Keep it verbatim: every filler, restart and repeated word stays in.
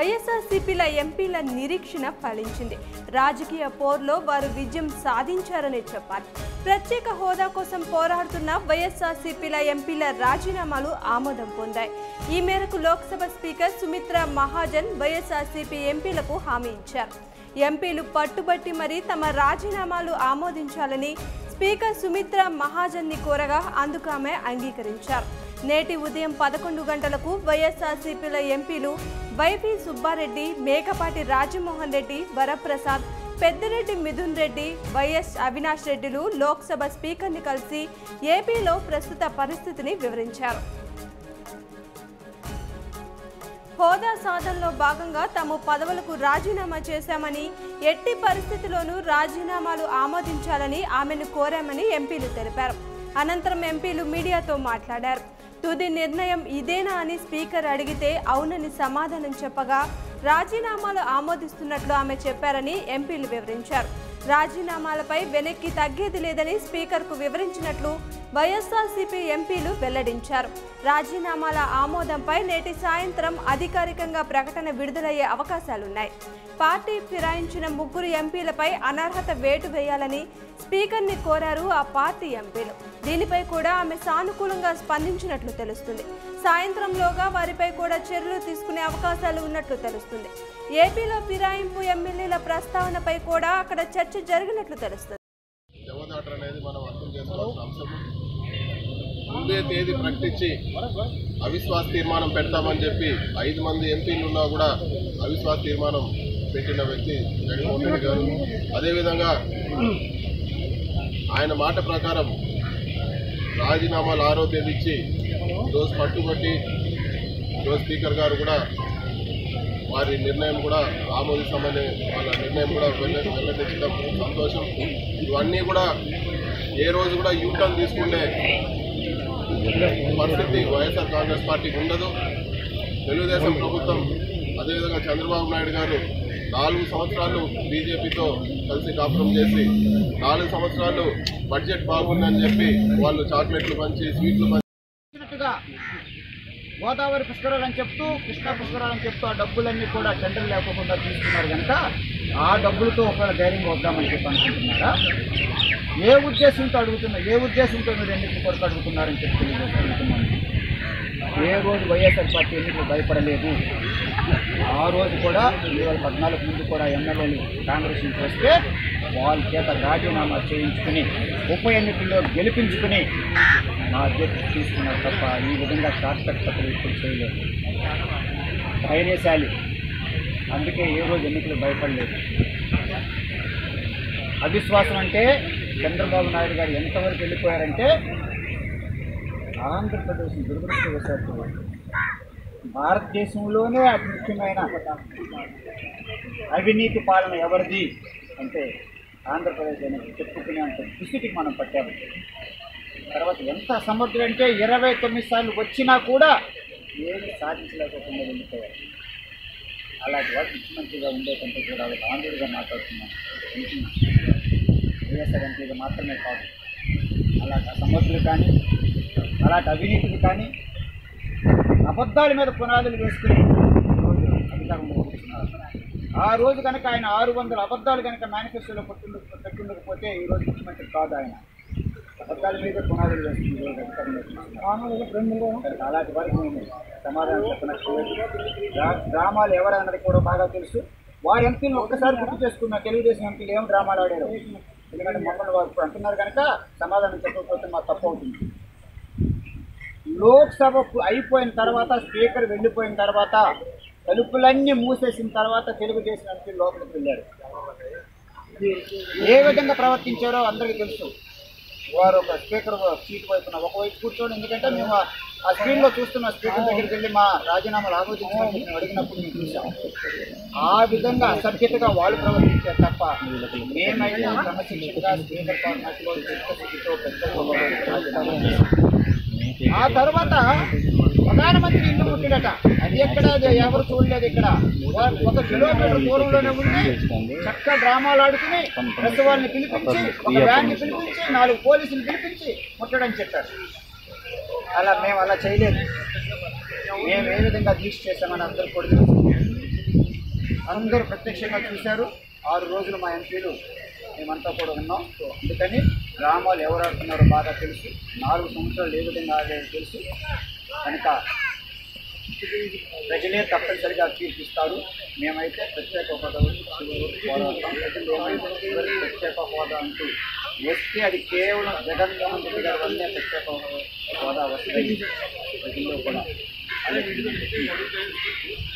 వైఎస్ఆర్సీపీల ఎంపీల నిరీక్షణ ఫలించింది. రాజకీయ పోర్లో వారు విజయం సాధించారనే చెప్పాలి. ప్రత్యేక హోదా కోసం పోరాడుతున్న వైఎస్ఆర్సీపీల ఎంపీల రాజీనామాలు ఆమోదం పొందాయి. ఈ మేరకు లోక్సభ స్పీకర్ సుమిత్రా మహాజన్ వైఎస్ఆర్సీపీ ఎంపీలకు హామీ ఇచ్చారు. ఎంపీలు పట్టుబట్టి మరీ తమ రాజీనామాలు ఆమోదించాలని స్పీకర్ సుమిత్రా మహాజన్ని కోరగా అందుకు ఆమె అంగీకరించారు. నేటి ఉదయం పదకొండు గంటలకు వైఎస్ఆర్సీపీల ఎంపీలు వైవి సుబ్బారెడ్డి, మేకపాటి రాజమోహన్ రెడ్డి, వరప్రసాద్, పెద్దిరెడ్డి మిథున్ రెడ్డి, వైఎస్ అవినాష్ రెడ్డిలు లోక్సభ స్పీకర్ని కలిసి ఏపీలో ప్రస్తుత పరిస్థితిని వివరించారు. హోదా సాధనలో భాగంగా తాము పదవులకు రాజీనామా చేశామని, ఎట్టి పరిస్థితిలోనూ రాజీనామాలు ఆమోదించాలని ఆమెను కోరామని ఎంపీలు తెలిపారు. అనంతరం ఎంపీలు మీడియాతో మాట్లాడారు. తుది నిర్ణయం ఇదేనా అని స్పీకర్ అడిగితే అవునని సమాధానం చెప్పగా రాజీనామాలు ఆమోదిస్తున్నట్లు ఆమె చెప్పారని ఎంపీలు వివరించారు. రాజీనామాలపై వెనక్కి తగ్గేది లేదని స్పీకర్కు వివరించినట్లు వైఎస్ఆర్సీపీ ఎంపీలు వెల్లడించారు. రాజీనామాల ఆమోదంపై నేటి సాయంత్రం అధికారికంగా ప్రకటన విడుదలయ్యే అవకాశాలున్నాయి. పార్టీ ఫిరాయించిన ముగ్గురు ఎంపీలపై అనర్హత వేటు వేయాలని స్పీకర్ని కోరారు ఆ పార్టీ ఎంపీలు. దీనిపై కూడా ఆమె సానుకూలంగా స్పందించినట్లు తెలుస్తుంది. సాయంత్రంలోగా వారిపై కూడా చర్యలు తీసుకునే అవకాశాలు ఉన్నట్లు తెలుస్తుంది. ఏపీలో ఫిరాయింపు ఎమ్మెల్యేల ప్రస్తావనపై కూడా అక్కడ చర్చ జరిగినట్లు తెలుస్తుంది. ముందే తేదీ ప్రకటించి అవిశ్వాస తీర్మానం పెడతామని చెప్పి ఐదు మంది ఎంపీలు ఉన్నా కూడా అవిశ్వాస తీర్మానం పెట్టిన వ్యక్తి జగన్మోహన్ రెడ్డి గారు. అదేవిధంగా ఆయన మాట ప్రకారం రాజీనామాలు ఆరో తేదీ ఇచ్చి ఈరోజు పట్టుబట్టి ఈరోజు స్పీకర్ గారు కూడా వారి నిర్ణయం కూడా ఆమోదిస్తామని వాళ్ళ నిర్ణయం కూడా వెల్లడించడం సంతోషం. ఇవన్నీ కూడా ఏ రోజు కూడా యూటర్న్ తీసుకుంటే పరిస్థితి వైఎస్ఆర్ కాంగ్రెస్ పార్టీకి ఉండదు. తెలుగుదేశం ప్రభుత్వం అదేవిధంగా చంద్రబాబు నాయుడు గారు నాలుగు సంవత్సరాలు బీజేపీతో కలిసి కాపురం చేసి నాలుగు సంవత్సరాలు బడ్జెట్ బాగుందని చెప్పి వాళ్ళు చాక్లెట్లు పంచి స్వీట్లు పంచినట్టుగా గోదావరి పుష్కరాలని చెప్తూ కృష్ణా పుష్కరాలని చెప్తూ ఆ డబ్బులన్నీ కూడా టెండర్ లేకుండా తీసుకున్నారు కనుక ఆ డబ్బులతో ఒకవేళ ధైర్యంగా వద్దామని చెప్పి అనుకుంటున్నారా? ఏ ఉద్దేశంతో అడుగుతున్నా ఏ ఉద్దేశంతో మీరు ఎన్నికల కొరకు అడుగుతున్నారని చెప్పి అడుగుతున్నాను. ఏ రోజు వైఎస్ఆర్ పార్టీ ఎన్నికలు భయపడలేదు. ఆ రోజు కూడా రెండు వేల పద్నాలుగు ముందు కూడా ఎమ్మెల్యేలు కాంగ్రెస్ నుంచి వస్తే వాళ్ళ చేత రాజీనామా చేయించుకుని ఉప ఎన్నికల్లో గెలిపించుకుని నా అధ్యక్షుడు తీసుకున్నారు తప్ప ఈ విధంగా షార్ట్ కట్ పక్కన ఇప్పుడు చేయలేదు. ధైర్యశాలి, అందుకే ఏ రోజు ఎన్నికలు భయపడలేదు. అవిశ్వాసం అంటే చంద్రబాబు నాయుడు గారు ఎంతవరకు వెళ్ళిపోయారంటే ఆంధ్రప్రదేశ్ దురదృష్టవశాత్తు భారతదేశంలోనే అతి ముఖ్యమైన అవినీతి పాలన ఎవరిది అంటే ఆంధ్రప్రదేశ్ అనేది చెప్పుకునే అంత దుస్థితికి మనం పట్టాము. తర్వాత ఎంత సమర్థుడు అంటే ఇరవై తొమ్మిది సార్లు వచ్చినా కూడా ఏమి సాధించలేకపోకుండా వెళ్ళిపోయారు. అలాంటి వాడు ముఖ్యమంత్రిగా ఉండే కంటే కూడా ఒక ఆంధ్రుడిగా మాట్లాడుతున్నాను. వైఎస్ఆర్ ఎంపీగా మాత్రమే కాదు, అలాంటి అసమర్థులు కానీ అలాంటి అవినీతులు కానీ అబద్ధాల మీద పునాదులు వేసుకుని అధికారంలో కూర్చున్నారు. ఆ రోజు కనుక ఆయన ఆరు వందల అబద్ధాలు కనుక మేనిఫెస్టోలో పట్టు పెట్టుండకపోతే ఈరోజు ముఖ్యమంత్రి కాదు. ఆయన అబద్ధాల మీద పునాదులు వేసుకుని ఈరోజు అధికారంలో అలాంటి వారికి నేను సమాధానం చెప్పనట్టు డ్రామాలు ఎవరన్నది కూడా బాగా తెలుసు. వారి ఎంపీలు ఒక్కసారి గుర్తు చేసుకున్న తెలుగుదేశం ఎంపీలు ఏం డ్రామాలు ఆడారు. ఎందుకంటే మమ్మల్ని వారు ఇప్పుడు అంటున్నారు కనుక సమాధానం చెప్పకపోతే మాకు తప్పు అవుతుంది. లోక్సభ అయిపోయిన తర్వాత స్పీకర్ వెళ్ళిపోయిన తర్వాత తలుపులన్నీ మూసేసిన తర్వాత తెలుగుదేశం ఎంపీ లోపలికి వెళ్ళారు. ఏ విధంగా ప్రవర్తించారో అందరికీ తెలుసు. వారు ఒక స్పీకర్ సీట్ వైపున ఒకవైపు కూర్చోండి, ఎందుకంటే మేము ఆ స్క్రీన్లో చూస్తున్న స్పీకర్ దగ్గరికి వెళ్ళి మా రాజీనామాలు ఆమోదించమని మేము అడిగినప్పుడు మేము చూసాం. ఆ విధంగా అసభ్యతగా వాళ్ళు ప్రవర్తించారు తప్ప మేమైతే క్రమశిక్షణగా స్పీకర్ ఫార్మాట్లో ఆ తర్వాత ప్రధానమంత్రి ఇల్లు ముట్టిడట. అది ఎక్కడ ఎవరు చూడలేదు. ఇక్కడ ఒక కిలోమీటర్ దూరంలోనే ఉంది. చక్కగా డ్రామాలు ఆడుకుని ప్రెస్ వాళ్ళని పిలిపించి ఒక వ్యాన్ని పిలిపించి నాలుగు పోలీసులు పిలిపించి ముట్టడని చెప్పారు. అలా మేము అలా చేయలేదు. మేము ఏ విధంగా దీక్ష చేస్తామని అందరూ కూడా అందరూ ప్రత్యక్షంగా చూశారు. ఆరు రోజులు మా ఎంపీలు మేమంతా కూడా ఉన్నాం. సో అందుకని గ్రామాలు ఎవరు ఆడుతున్నారో బాగా తెలుసు, నాలుగు సంవత్సరాలు ఏ విధంగా ఆడేది తెలుసు కనుక ప్రజలే తప్పనిసరిగా తీర్పిస్తారు. మేమైతే ప్రత్యేక హోదా పోరాడతాం. ప్రజలు ఏమైనా ప్రత్యేక హోదా అంటూ వస్తే అది కేవలం జగన్మోహన్ రెడ్డి గారి వల్లే ప్రత్యేక హోదా వస్తుంది. ప్రజల్లో కూడా